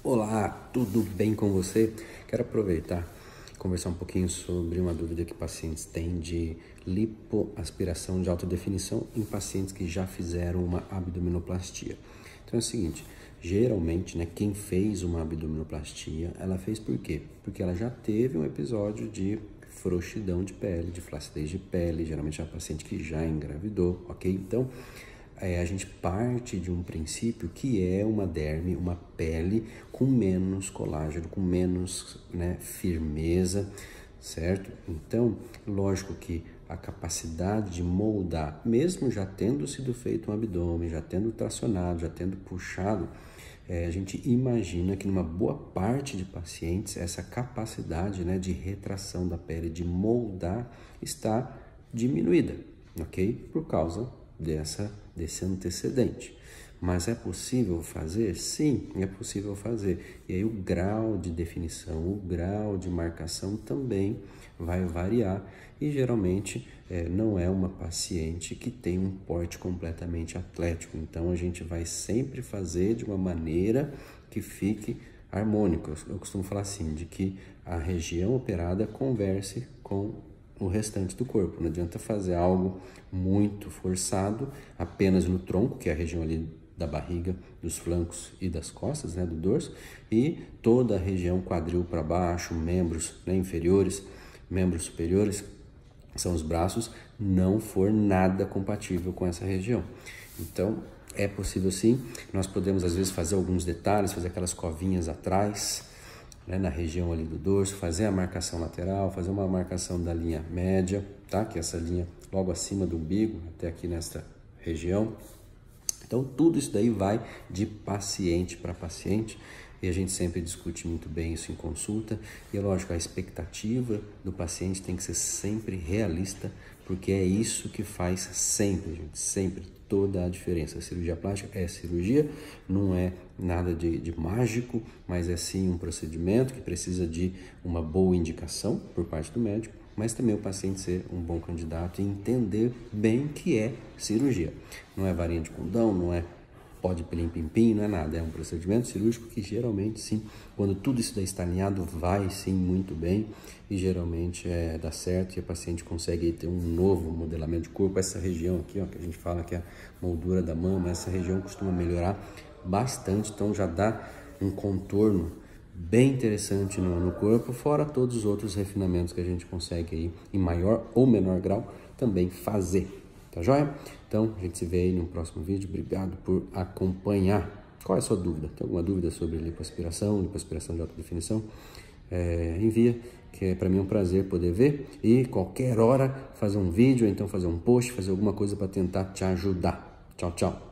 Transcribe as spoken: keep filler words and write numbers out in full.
Olá, tudo bem com você? Quero aproveitar e conversar um pouquinho sobre uma dúvida que pacientes têm de lipoaspiração de alta definição em pacientes que já fizeram uma abdominoplastia. Então é o seguinte, geralmente, né, quem fez uma abdominoplastia, ela fez por quê? Porque ela já teve um episódio de frouxidão de pele, de flacidez de pele, geralmente é uma paciente que já engravidou, ok? Então, É, a gente parte de um princípio que é uma derme, uma pele com menos colágeno, com menos, né, firmeza, certo? Então, lógico que a capacidade de moldar, mesmo já tendo sido feito um abdômen, já tendo tracionado, já tendo puxado, é, a gente imagina que numa boa parte de pacientes essa capacidade, né, de retração da pele, de moldar, está diminuída, ok? Por causa dessa, desse antecedente. Mas é possível fazer? Sim, é possível fazer. E aí o grau de definição, o grau de marcação também vai variar e geralmente é, não é uma paciente que tem um porte completamente atlético. Então a gente vai sempre fazer de uma maneira que fique harmônico. Eu costumo falar assim, de que a região operada converse com o restante do corpo. Não adianta fazer algo muito forçado apenas no tronco, que é a região ali da barriga, dos flancos e das costas, né, do dorso, e toda a região quadril para baixo, membros, né, inferiores, membros superiores, são os braços, não for nada compatível com essa região. Então, é possível sim, nós podemos às vezes fazer alguns detalhes, fazer aquelas covinhas atrás, né, na região ali do dorso, fazer a marcação lateral, fazer uma marcação da linha média, tá? Que é essa linha logo acima do umbigo, até aqui nesta região. Então, tudo isso daí vai de paciente para paciente e a gente sempre discute muito bem isso em consulta. E é lógico, a expectativa do paciente tem que ser sempre realista, porque é isso que faz sempre, gente, sempre toda a diferença. A cirurgia plástica é cirurgia, não é nada de, de mágico, mas é sim um procedimento que precisa de uma boa indicação por parte do médico, mas também o paciente ser um bom candidato e entender bem que é cirurgia. Não é varinha de condão, não é pó de pilim-pim-pim, não é nada, é um procedimento cirúrgico que geralmente sim, quando tudo isso daí está alinhado, vai sim muito bem e geralmente é, dá certo e a paciente consegue ter um novo modelamento de corpo. Essa região aqui, ó, que a gente fala que é a moldura da mama, essa região costuma melhorar bastante, então já dá um contorno bem interessante no, no corpo, fora todos os outros refinamentos que a gente consegue aí, em maior ou menor grau, também fazer. Tá joia? Então, a gente se vê aí no próximo vídeo. Obrigado por acompanhar. Qual é a sua dúvida? Tem alguma dúvida sobre lipoaspiração, lipoaspiração de alta definição? É, envia, que é para mim um prazer poder ver. E qualquer hora fazer um vídeo, ou então fazer um post, fazer alguma coisa para tentar te ajudar. Tchau, tchau.